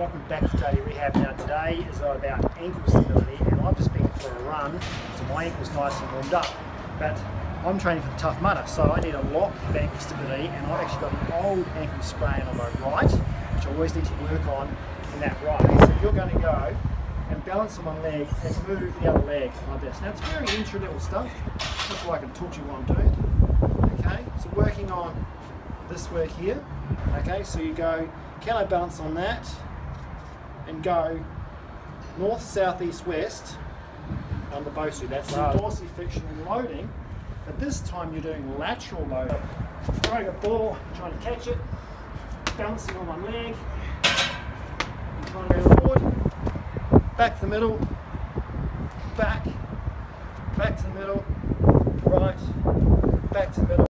welcome back to Daily Rehab. Now today is about ankle stability, and I've just been for a run, so my ankle's nice and warmed up. But I'm training for the Tough Mudder, so I need a lot of ankle stability, and I've actually got an old ankle sprain on my right, which I always need to work on in that right. So you're going to go and balance on one leg and move the other leg like this. Now it's very intro level stuff, that's why I can talk to you while I'm doing it. Okay, so working on this work here. Okay, so you go, can I balance on that? And go north, south, east, west on the BOSU. That's the dorsiflexion loading, but this time you're doing lateral loading. Throwing a ball, trying to catch it, balancing on one leg, and trying to go forward, back to the middle, back to the middle, right, back to the middle.